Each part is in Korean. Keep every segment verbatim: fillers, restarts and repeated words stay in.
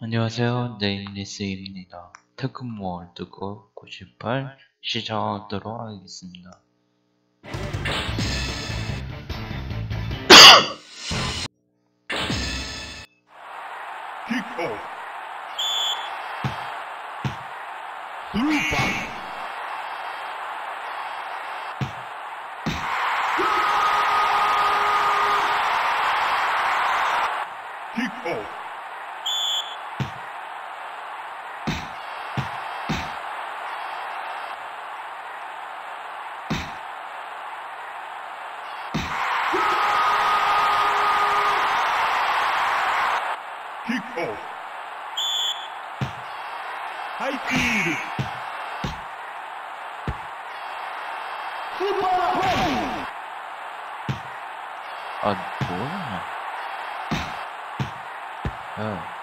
안녕하세요. 네임리스입니다. 테크모월드컵 구십팔 시작하도록 하겠습니다. Kick off. Through fight. Kick off. Kick off. High field. Super play. 아, 뭐야? 야,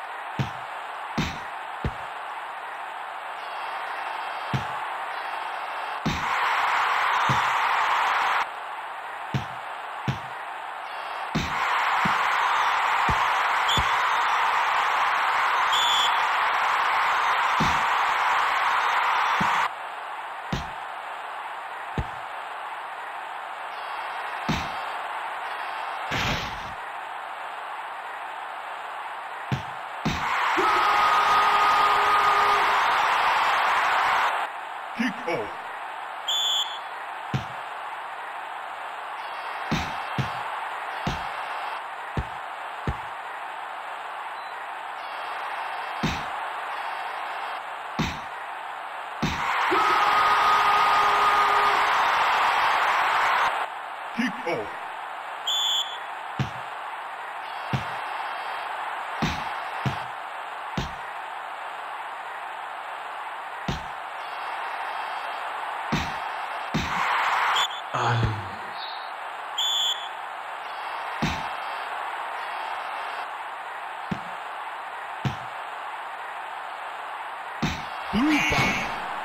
Kick off. Kick off. 아유, Through fight.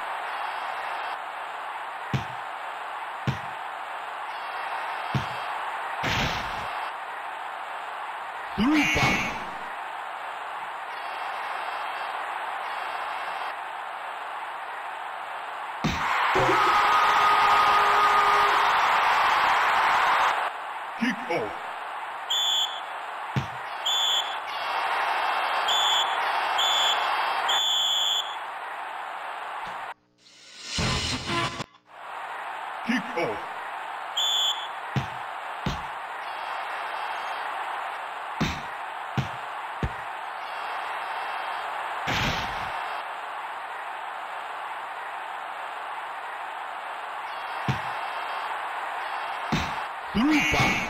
Through fight. Kick off. Kick off. Through fight.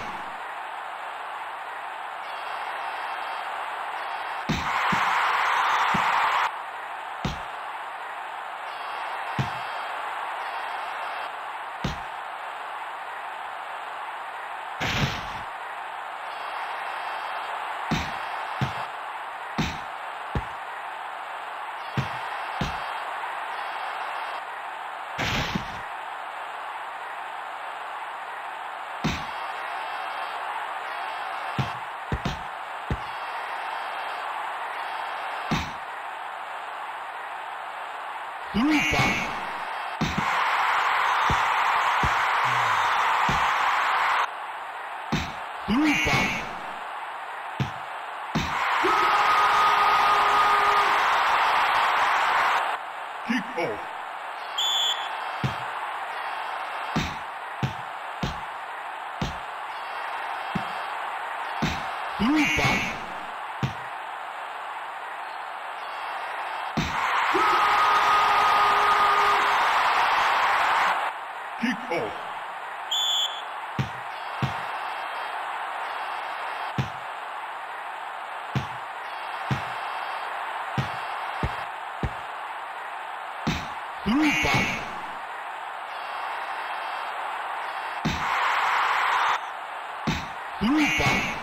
Through fight. Through fight. Kick off. Through fight. Kick off. Through fight. Through fight.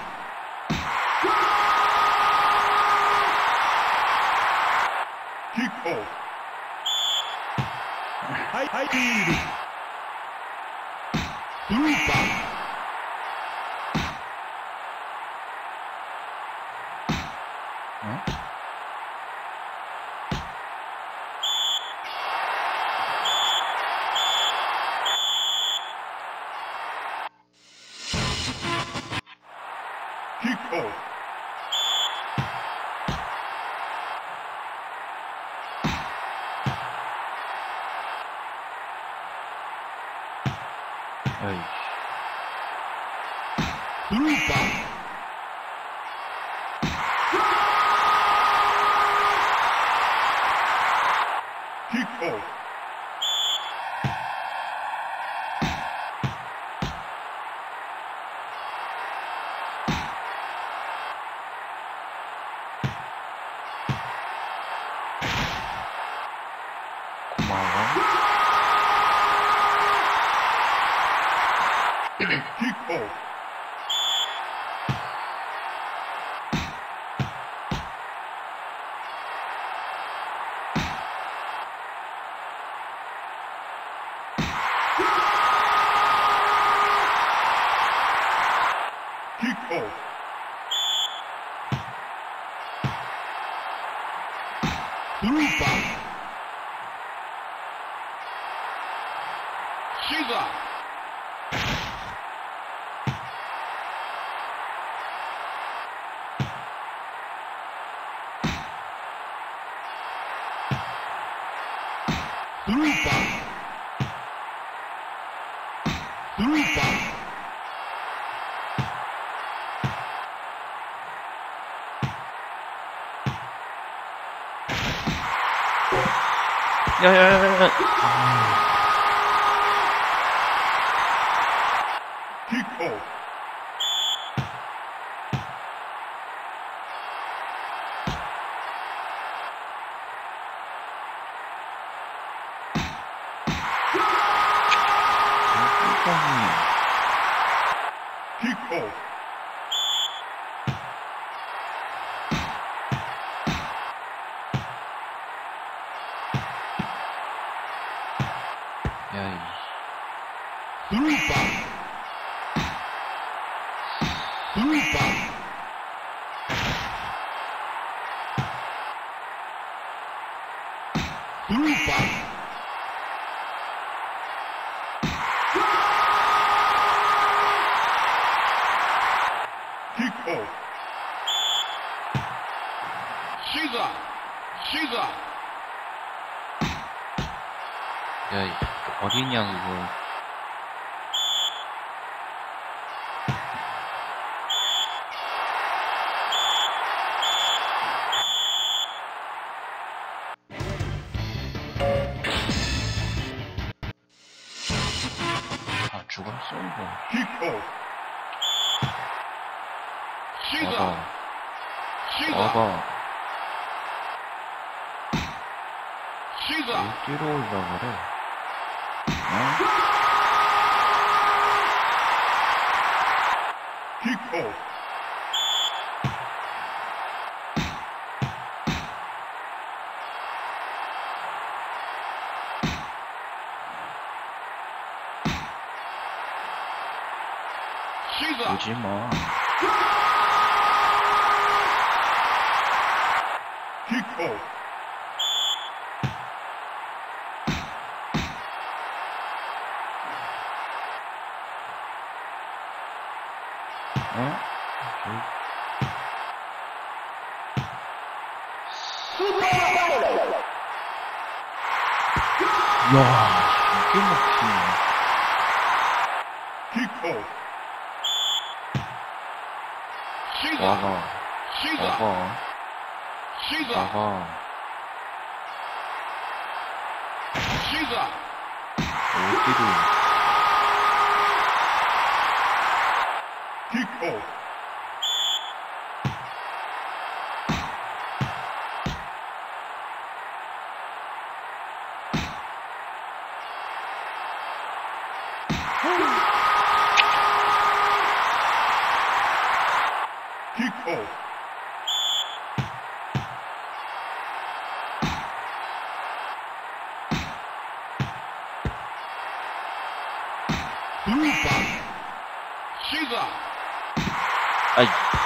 Kick off. High, high field. Through fight. 어? 아이, Blue ball. Kick off. 고마워. Kick off. Kick off. Blue ball. Shiga. Blue ball. Blue ball. 야야야야. Kick off. Kick off. 야이. Blue ball. Blue ball. Blue ball. Kick off. Shiga. Shiga. 야이. 어리냐 그거. 아 죽었어 이거. Kick off. Shiga. 와봐. Shiga. 와봐. Shiga. 왜 뛰러 올라 그래? 어? Kick off. Shiga. 오지 마. Kick off. 어? 야, 이게 먹히네. Kick off. Shiga. 와봐, Shiga. 와봐, Shiga. 와봐. Shiga. 어디로? Kick off. Kick off. Blue ball. Shiga. 아이,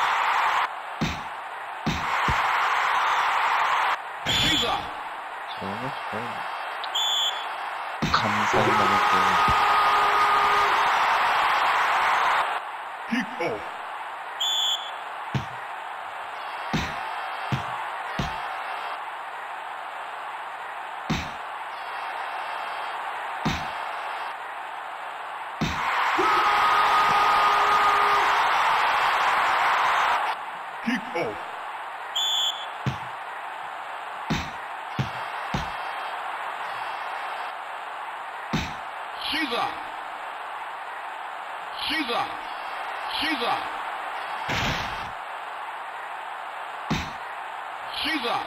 Shiga. 저거 저 감사히 먹을게. Kick off. Sugar. Sugar. Sugar. Sugar.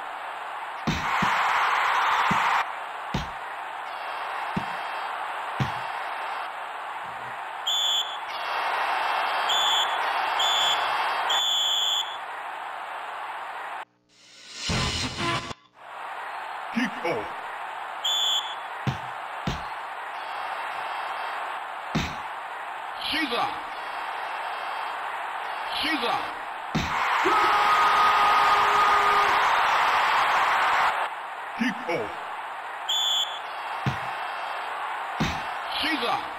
Kick off. Sugar. Sugar. Kick off. Sugar.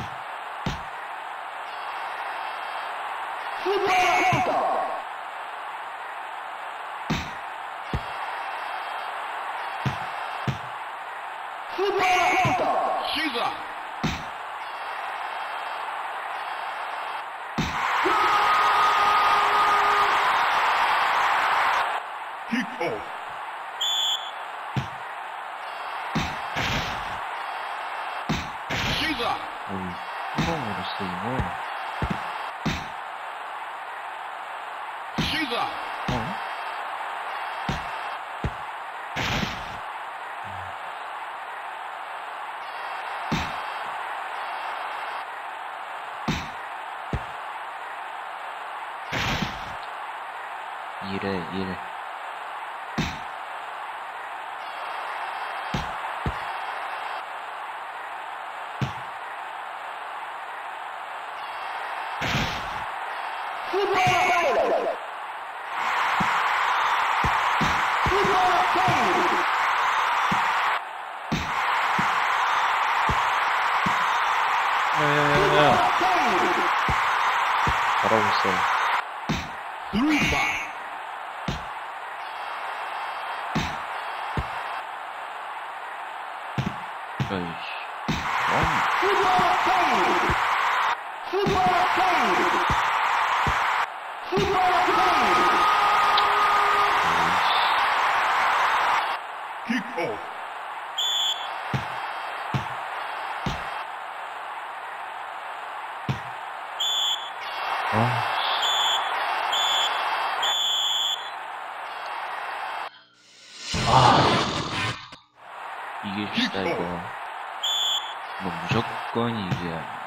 Sugar. Kick off. Sugar. 어이, 한번으로써 이거. Sugar. 어? 이래, 이래. 야야야야. 잘하고 있어. Three five. 야이씨. 아니. Kick off. 아. 아. 이길 시다 이거. 뭐 무조건 이겨야 합니다.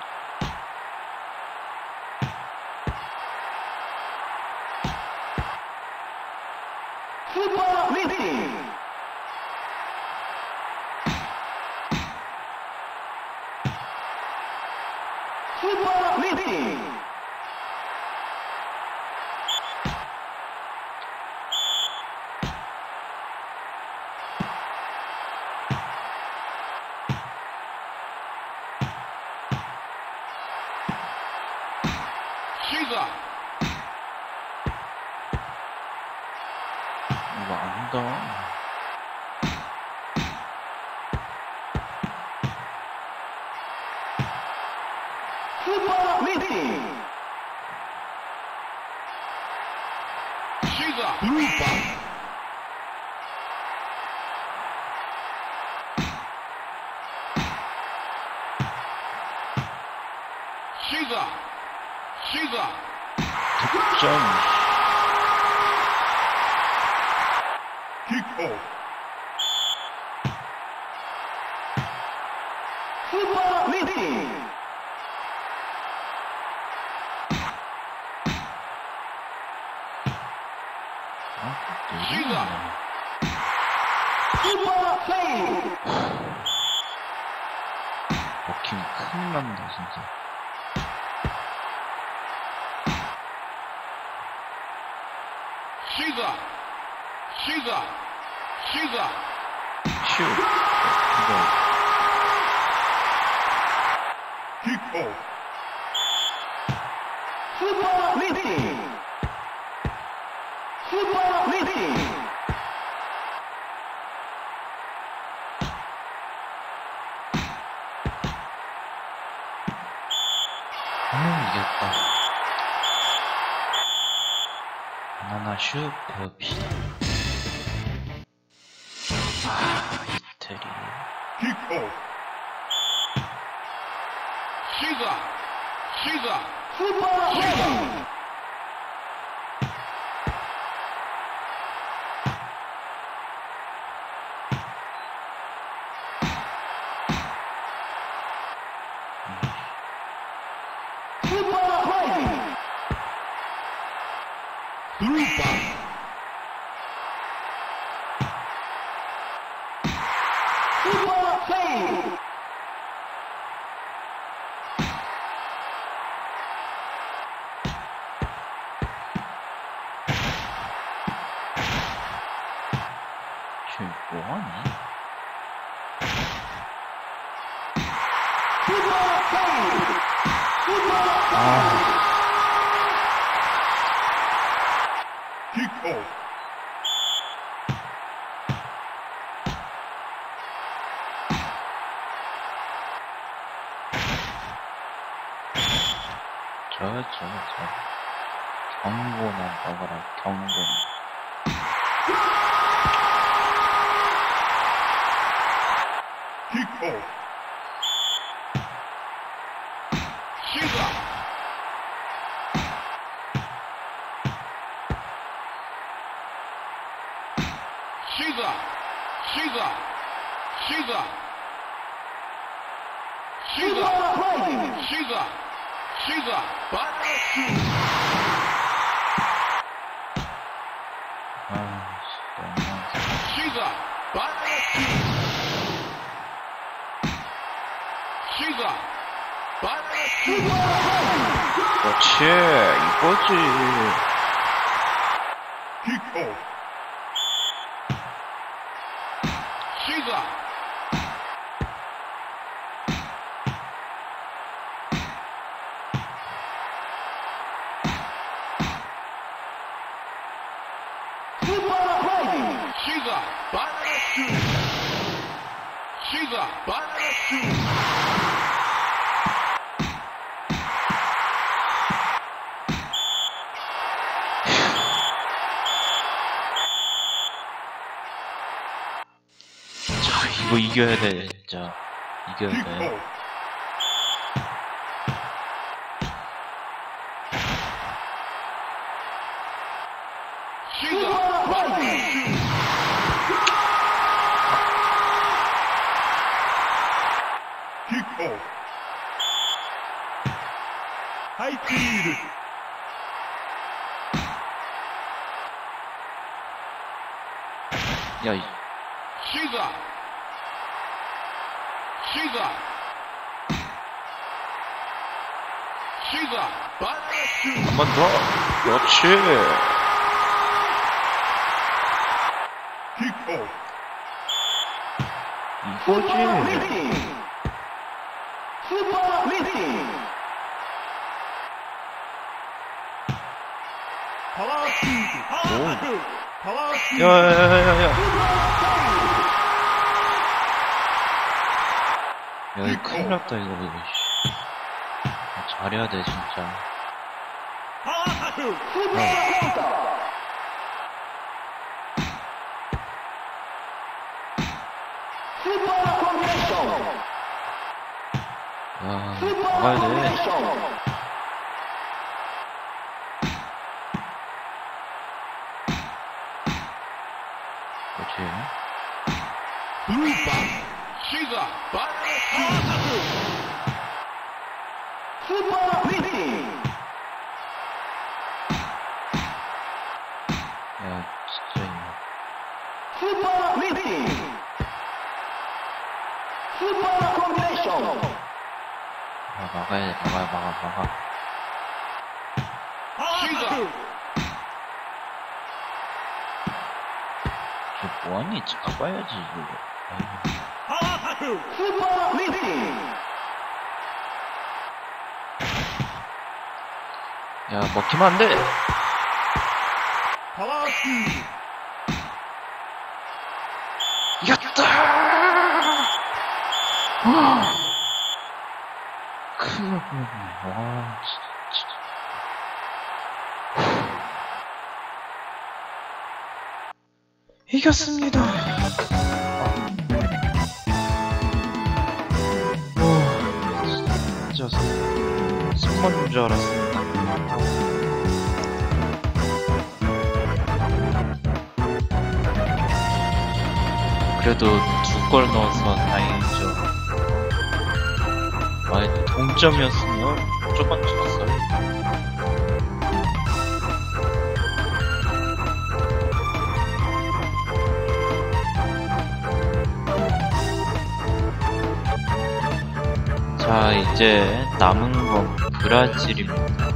Sugar. 이거 안다. Sugar. Three five. Sugar. Sugar. 득점. Kick off. 아, 시작. 먹히면 큰일 난다, 진짜. Sugar. Sugar. Sugar. 슈. 이거. Kick off. 아, 이겼다. 바나나 슈 배웁시다. 아, 이태리. Kick off. 시작. 슈퍼 헤이. 슈퍼 헤이. 스루파. 슈퍼 헤이. 쟤 뭐하니? 슈퍼 헤이. 슈퍼 아, 킥오프. 저, 저, 저. 경고나 먹어라, 경고. 킥오프. 시작. 시작. 시작. 시작. 시작. 슈퍼 헤이. 시작. 시작. 바라슈. 아, 씨, 시작. 바라슈. 시작. 바라슈. 그렇지, 이거지. 킥오프. 시작. 슈퍼 헤이. 시작. 바라슈. 시작. 바라슈. 자, 이거 이겨야 돼, 진짜. 이겨야 돼. 킥오프. 시작. 바라슈. 킥오프. 하이티드. 야, 이, 시작. 시작. 시작. 바라슈. 한 번 더. 그렇지. 킥오프. 이거지. 미팅. 슈퍼 미팅. 바라슈. 바라슈. 야, 야, 야, 야, 야. 야, 이거 큰일 났다, 이거. 이거, 씨. 아, 잘해야 돼, 진짜. 바라슈. 슈퍼 카운터. 슈퍼 콤비네이션. 야, 슈퍼 막아야 돼. 콤비네이션. 그렇지. 스루파. 시작. 바라슈. 슈퍼 미팅. 야, 진짜, 이거. 슈퍼 미팅. 슈퍼 콤비네이션. 아, 막아야 돼, 막아, 막아, 막아. 시작. 쟤 뭐하니? 잡아야지, 이거. 아이고. 슈퍼 미팅. 야, 먹히면 안 돼! 바라슈. 이겼다! 와. 큰일 날 뻔했네. 와, 진짜. 이겼습니다! 와, 진짜. 승무원인 줄 알았습니다. 그래도 두 골 넣어서 다행이죠. 만약 동점이었으면 조금 졌어요. 자, 이제 남은 건 브라질입니다.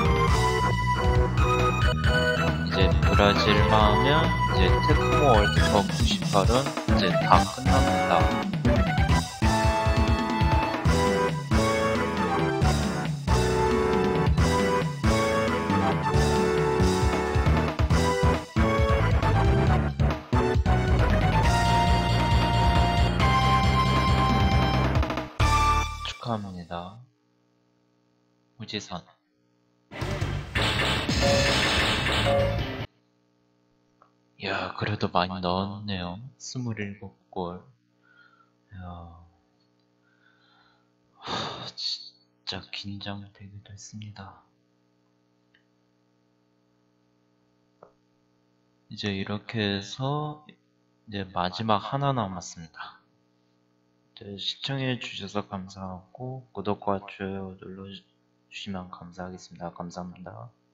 이제 브라질만 하면 이제 테크모 월드컵 구십팔은 이제 다 끝납니다. 축하합니다. 후지산. 야, 그래도 많이 넣었네요. 스물일곱 골. 야, 하, 진짜 긴장되기도 했습니다. 이제 이렇게 해서 이제 마지막 하나 남았습니다. 이제 시청해 주셔서 감사하고 구독과 좋아요 눌러주시면 감사하겠습니다. 감사합니다.